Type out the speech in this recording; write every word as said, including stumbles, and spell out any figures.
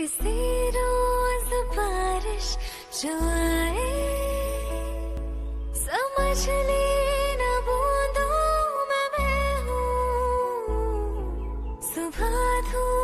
किसी रोज बारिश जो आए, समझ लेना बूंदों में मैं हूँ। सुबह धूप